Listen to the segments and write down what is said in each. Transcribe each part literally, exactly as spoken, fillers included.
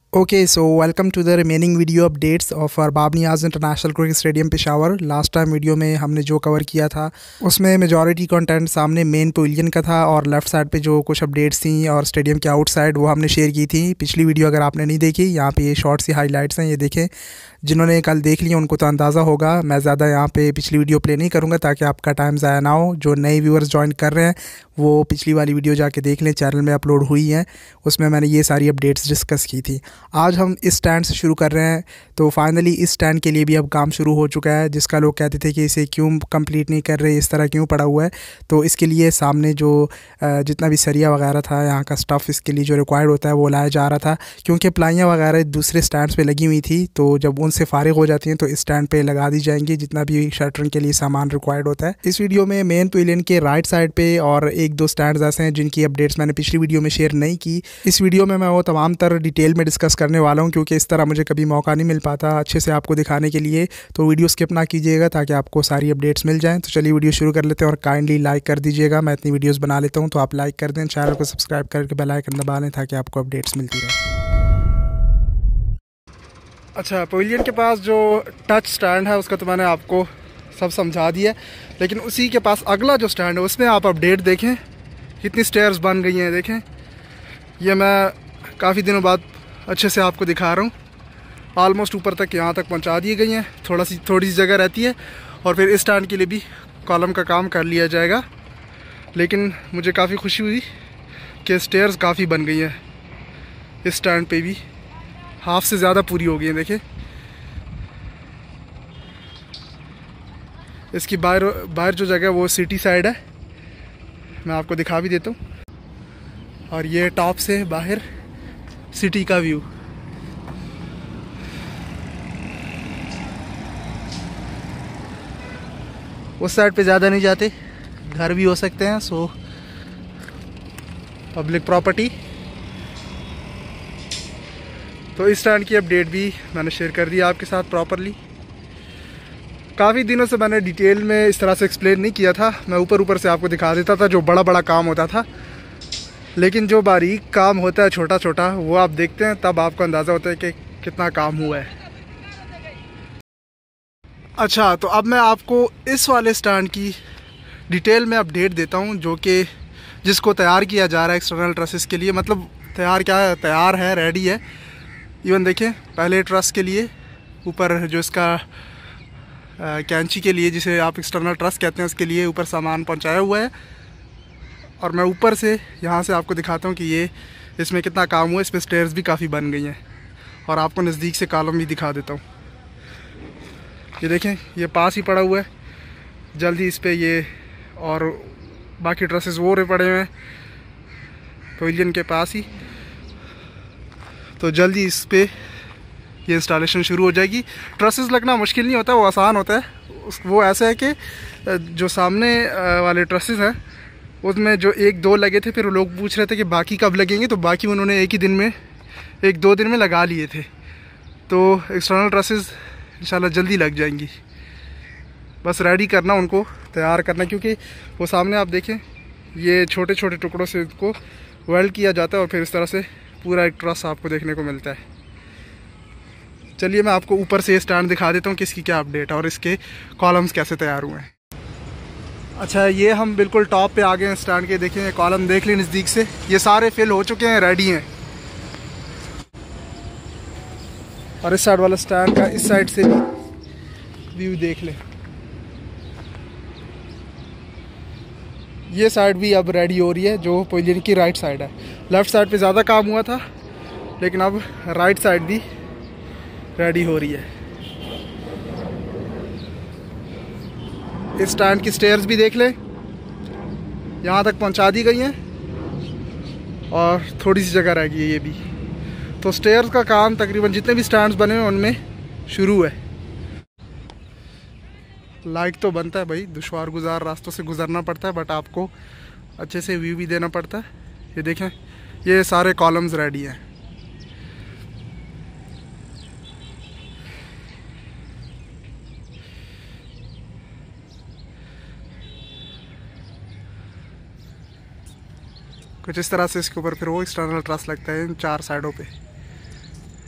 Okay, so welcome to the remaining video updates of our बाब Niaz international cricket stadium Peshawar. Last time video में हमने जो cover किया था उसमें मेजॉरिटी कंटेंट सामने मेन पवेलियन का था और लेफ़्ट साइड पे जो कुछ अपडेट्स थी और स्टेडियम के आउटसाइड वो हमने शेयर की थी। पिछली वीडियो अगर आपने नहीं देखी, यहाँ पे ये शॉर्ट सी हाइलाइट्स हैं, ये देखें। जिन्होंने कल देख लिया उनको तो अंदाज़ा होगा। मैं ज़्यादा यहाँ पे पिछली वीडियो प्ले नहीं करूँगा ताकि आपका टाइम ज़ाया ना हो। जो नए व्यूअर्स ज्वाइन कर रहे हैं वो पिछली वाली वीडियो जाके देख लें, चैनल में अपलोड हुई हैं, उसमें मैंने ये सारी अपडेट्स डिस्कस की थी। आज हम इस स्टैंड से शुरू कर रहे हैं। तो फाइनली इस स्टैंड के लिए भी अब काम शुरू हो चुका है। जिसका लोग कहते थे कि इसे क्यों कंप्लीट नहीं कर रहे, इस तरह क्यों पड़ा हुआ है, तो इसके लिए सामने जो जितना भी सरिया वगैरह था, यहाँ का स्टफ़ इसके लिए जो रिक्वायर्ड होता है वो लाया जा रहा था। क्योंकि प्लाइयाँ वगैरह दूसरे स्टैंड्स पे लगी हुई थी, तो जब उनसे फारिग हो जाती हैं तो इस स्टैंड पे लगा दी जाएंगी जितना भी शटरिंग के लिए सामान रिक्वायर्ड होता है। इस वीडियो में मेन पवेलियन के राइट साइड पे और एक दो स्टैंड्स ऐसे हैं जिनकी अपडेट्स मैंने पिछली वीडियो में शेयर नहीं की। इस वीडियो में मैं वो तमाम तर डिटेल में डिस्कस करने वाला हूँ, क्योंकि इस तरह मुझे कभी मौका नहीं मिल पाता अच्छे से आपको दिखाने के लिए। तो वीडियो स्किप ना कीजिएगा ताकि आपको सारी अपडेट्स मिल जाएं। तो चलिए वीडियो शुरू कर लेते हैं और काइंडली लाइक कर दीजिएगा। मैं इतनी वीडियोस बना लेता हूं तो आप लाइक कर दें, चैनल को सब्सक्राइब करके बेल आइकन दबा लें ताकि आपको अपडेट्स मिलती रहे। अच्छा, पवेलियन के पास जो टच स्टैंड है उसका तो मैंने आपको सब समझा दिया, लेकिन उसी के पास अगला जो स्टैंड है उसमें आप अपडेट देखें, कितनी स्टेयर्स बन गई हैं। देखें, ये मैं काफ़ी दिनों बाद अच्छे से आपको दिखा रहा हूँ। ऑलमोस्ट ऊपर तक यहाँ तक पहुँचा दी गई हैं। थोड़ा सी थोड़ी सी जगह रहती है और फिर इस स्टैंड के लिए भी कॉलम का काम कर लिया जाएगा। लेकिन मुझे काफ़ी खुशी हुई कि स्टेयर्स काफ़ी बन गई हैं। इस स्टैंड पे भी हाफ से ज़्यादा पूरी हो गई हैं। देखें, इसकी बाहर बाहर जो जगह है वो सिटी साइड है, मैं आपको दिखा भी देता हूँ। और ये टॉप से बाहर सिटी का व्यू। उस साइड पे ज़्यादा नहीं जाते, घर भी हो सकते हैं, सो पब्लिक प्रॉपर्टी। तो इस स्टैंड की अपडेट भी मैंने शेयर कर दी आपके साथ प्रॉपरली। काफ़ी दिनों से मैंने डिटेल में इस तरह से एक्सप्लेन नहीं किया था। मैं ऊपर ऊपर से आपको दिखा देता था जो बड़ा बड़ा काम होता था, लेकिन जो बारीक काम होता है छोटा छोटा वो आप देखते हैं तब आपको अंदाज़ा होता है कि कितना काम हुआ है। अच्छा, तो अब मैं आपको इस वाले स्टैंड की डिटेल में अपडेट देता हूँ, जो कि जिसको तैयार किया जा रहा है एक्सटर्नल ट्रसेस के लिए। मतलब तैयार क्या है, तैयार है, रेडी है। इवन देखें, पहले ट्रस के लिए ऊपर जो इसका कैंची के लिए जिसे आप एक्सटर्नल ट्रस कहते हैं उसके लिए ऊपर सामान पहुँचाया हुआ है। और मैं ऊपर से यहाँ से आपको दिखाता हूँ कि ये इसमें कितना काम हुआ। इस पर स्टेयर्स भी काफ़ी बन गई हैं और आपको नज़दीक से कॉलम भी दिखा देता हूँ। ये देखें, ये पास ही पड़ा हुआ है, जल्दी इस पे ये और बाकी ट्रसेस वो पड़े हुए हैं पवेलियन के पास ही, तो जल्दी इस पे ये इंस्टॉलेशन शुरू हो जाएगी। ट्रसेस लगना मुश्किल नहीं होता, वो आसान होता है। उस वो ऐसा है कि जो सामने वाले ट्रसेस हैं उसमें जो एक दो लगे थे, फिर लोग पूछ रहे थे कि बाकी कब लगेंगे, तो बाकी उन्होंने एक ही दिन में, एक दो दिन में लगा लिए थे। तो एक्सटर्नल ट्रसेस इंशाल्लाह जल्दी लग जाएंगी। बस रेडी करना, उनको तैयार करना, क्योंकि वो सामने आप देखें ये छोटे छोटे टुकड़ों से इनको वेल्ड किया जाता है और फिर इस तरह से पूरा एक ट्रस आपको देखने को मिलता है। चलिए मैं आपको ऊपर से ये स्टैंड दिखा देता हूँ कि इसकी क्या अपडेट है और इसके कॉलम्स कैसे तैयार हुए हैं। अच्छा, ये हम बिल्कुल टॉप पे आ गए हैं स्टैंड के। देखें, कॉलम देख लें नज़दीक से, ये सारे फिल हो चुके हैं, रेडी हैं। और इस साइड वाला स्टैंड का इस साइड से भी व्यू देख लें। ये साइड भी अब रेडी हो रही है, जो पवेलियन की राइट साइड है। लेफ़्ट साइड पे ज़्यादा काम हुआ था, लेकिन अब राइट साइड भी रेडी हो रही है। इस स्टैंड की स्टेयर्स भी देख लें, यहाँ तक पहुँचा दी गई हैं और थोड़ी सी जगह रह गई है ये भी। तो स्टेयर्स का काम तकरीबन जितने भी स्टैंड्स बने हैं उनमें शुरू है। लाइक तो बनता है भाई, दुश्वार गुजार रास्तों से गुजरना पड़ता है, बट आपको अच्छे से व्यू भी देना पड़ता है। ये देखें, ये सारे कॉलम्स रेडी हैं। कुछ इस तरह से इसके ऊपर फिर वो एक्सटर्नल ट्रस लगता है इन चार साइडों पे।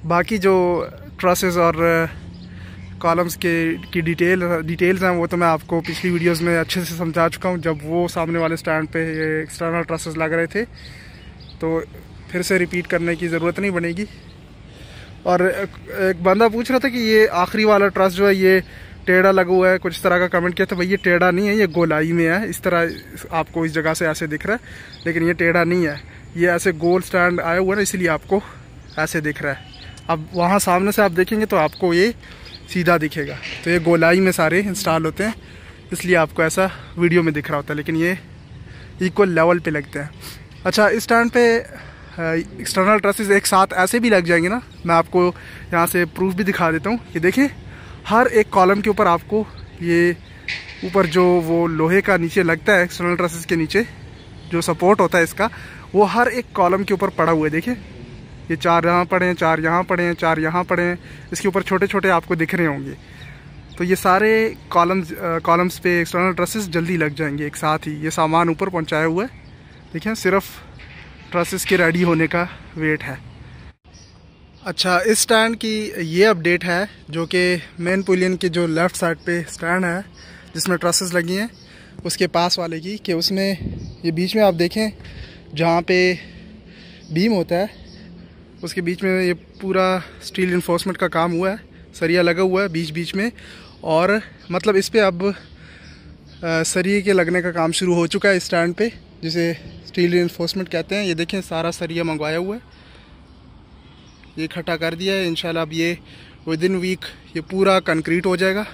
बाकी जो ट्रसेस और कॉलम्स के की डिटेल डिटेल्स हैं वो तो मैं आपको पिछली वीडियोस में अच्छे से समझा चुका हूँ, जब वो सामने वाले स्टैंड पे ये एक्सटर्नल ट्रसेस लग रहे थे, तो फिर से रिपीट करने की ज़रूरत नहीं बनेगी। और एक बंदा पूछ रहा था कि ये आखिरी वाला ट्रस जो है ये टेढ़ा लगा हुआ है, कुछ तरह का कमेंट किया था। भाई ये टेढ़ा नहीं है, ये गोलाई में है, इस तरह आपको इस जगह से ऐसे दिख रहा है, लेकिन ये टेढ़ा नहीं है, ये ऐसे गोल स्टैंड आया हुआ है ना, इसलिए आपको ऐसे दिख रहा है। अब वहाँ सामने से आप देखेंगे तो आपको ये सीधा दिखेगा, तो ये गोलाई में सारे इंस्टॉल होते हैं, इसलिए आपको ऐसा वीडियो में दिख रहा होता है, लेकिन ये इक्वल लेवल पे लगते हैं। अच्छा, इस स्टैंड पे एक्सटर्नल ट्रसेस एक साथ ऐसे भी लग जाएंगे ना, मैं आपको यहाँ से प्रूफ भी दिखा देता हूँ। ये देखें, हर एक कॉलम के ऊपर आपको ये ऊपर जो वो लोहे का नीचे लगता है, एक्सटर्नल ट्रसेस के नीचे जो सपोर्ट होता है इसका, वो हर एक कॉलम के ऊपर पड़ा हुआ है। देखिए, ये चार यहाँ पड़े हैं, चार यहाँ पड़े हैं, चार यहाँ पड़े हैं, इसके ऊपर छोटे छोटे आपको दिख रहे होंगे। तो ये सारे कॉलम्स कॉलम्स पे एक्सटर्नल ट्रसेस जल्दी लग जाएंगे एक साथ ही। ये सामान ऊपर पहुँचाया हुआ है, देखिए, सिर्फ ट्रसेस के रेडी होने का वेट है। अच्छा, इस स्टैंड की ये अपडेट है, जो कि मेन पिलियन के जो लेफ़्ट साइड पे स्टैंड है जिसमें ट्रसेस लगी हैं, उसके पास वाले की, कि उसमें ये बीच में आप देखें जहाँ पे बीम होता है उसके बीच में ये पूरा स्टील इन्फोर्समेंट का काम हुआ है, सरिया लगा हुआ है बीच बीच में, और मतलब इस पर अब सरिये के लगने का काम शुरू हो चुका है इस स्टैंड पे, जिसे स्टील इन्फोर्समेंट कहते हैं। ये देखें, सारा सरिया मंगवाया हुआ है, ये इकट्ठा कर दिया है। इंशाल्लाह अब ये विद इन वीक ये पूरा कंक्रीट हो जाएगा।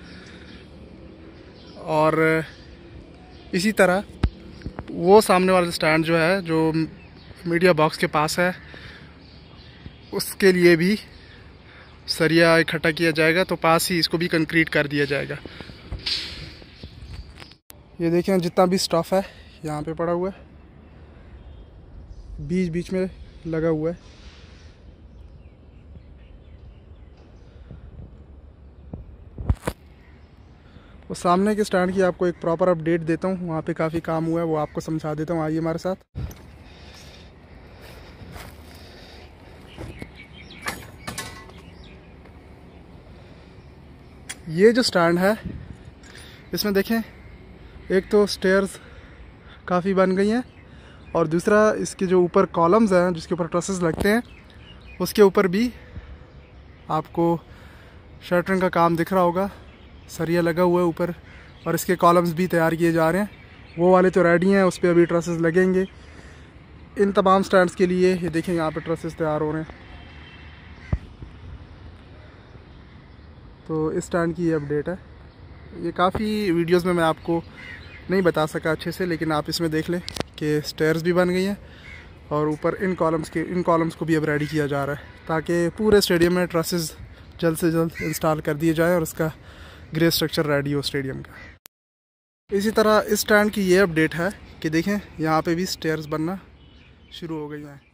और इसी तरह वो सामने वाला स्टैंड जो है, जो मीडिया बॉक्स के पास है, उसके लिए भी सरिया इकट्ठा किया जाएगा, तो पास ही इसको भी कंक्रीट कर दिया जाएगा। ये देखें, जितना भी स्टफ़ है यहाँ पे पड़ा हुआ है, बीच बीच में लगा हुआ है। वो सामने के स्टैंड की आपको एक प्रॉपर अपडेट देता हूँ, वहाँ पे काफ़ी काम हुआ है, वो आपको समझा देता हूँ। आइए हमारे साथ। ये जो स्टैंड है, इसमें देखें, एक तो स्टेयर्स काफ़ी बन गई हैं, और दूसरा इसके जो ऊपर कॉलम्स हैं जिसके ऊपर ट्रसेस लगते हैं, उसके ऊपर भी आपको शटरिंग का काम दिख रहा होगा, सरिया लगा हुआ है ऊपर, और इसके कॉलम्स भी तैयार किए जा रहे हैं। वो वाले तो रेडी हैं, उस पर अभी ट्रसेस लगेंगे। इन तमाम स्टैंड्स के लिए ये देखें, यहाँ पे ट्रसेस तैयार हो रहे हैं। तो इस स्टैंड की ये अपडेट है। ये काफ़ी वीडियोस में मैं आपको नहीं बता सका अच्छे से, लेकिन आप इसमें देख लें कि स्टेयर्स भी बन गई हैं, और ऊपर इन कॉलम्स के इन कॉलम्स को भी अब रेडी किया जा रहा है, ताकि पूरे स्टेडियम में ट्रसेस जल्द से जल्द इंस्टॉल कर दिए जाए और उसका ग्रे स्ट्रक्चर रेडी हो स्टेडियम का। इसी तरह इस स्टैंड की ये अपडेट है कि देखें, यहाँ पे भी स्टेयर्स बनना शुरू हो गई हैं।